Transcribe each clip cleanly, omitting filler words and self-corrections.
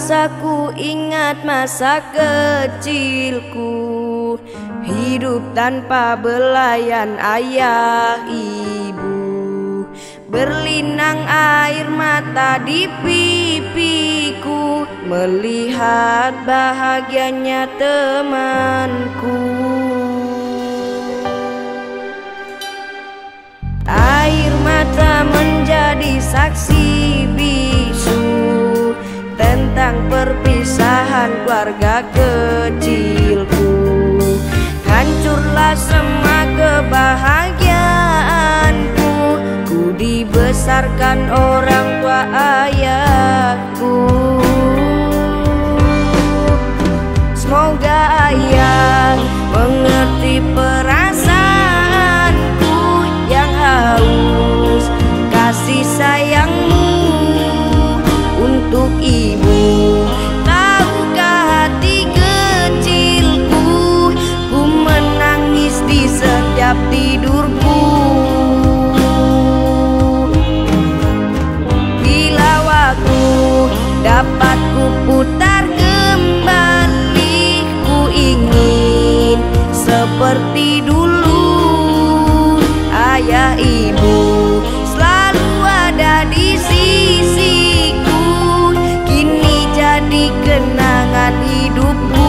Rasaku ingat masa kecilku, hidup tanpa belayan ayah ibu. Berlinang air mata di pipiku, melihat bahagianya temanku. Air mata menjadi saksi bisu tentang perpisahan keluarga kecilku. Hancurlah semua kebahagiaanku, ku dibesarkan orang tua ayahku. Semoga ayah mengerti perasaanku yang haus kasih sayangmu untuk ibu. Tahukah hati kecilku, ku menangis di setiap tidurku. Bila waktu dapat ku putar kembali, ku ingin seperti dulu. Ayah ibu selalu ada di sisiku, kini jadi kenangan hidupku.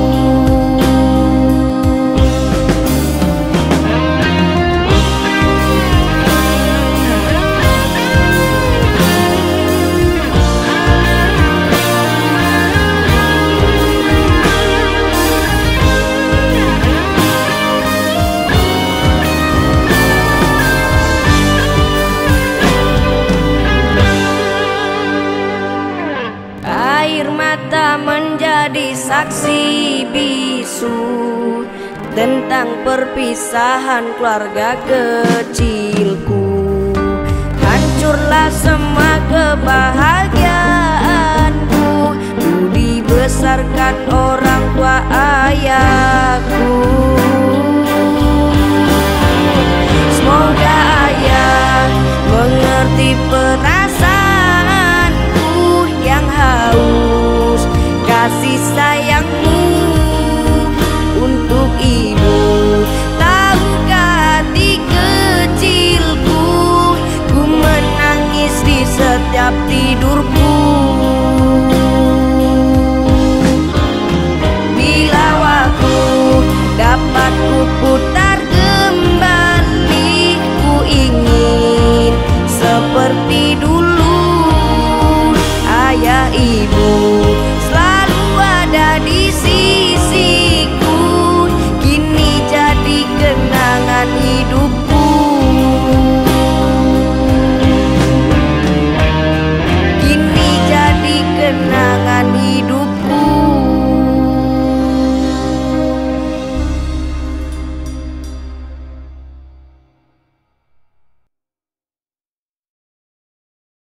Air mata menjadi saksi bisu tentang perpisahan keluarga kecilku. Hancurlah semua kebahagiaanku, ku dibesarkan orang tua ayahku.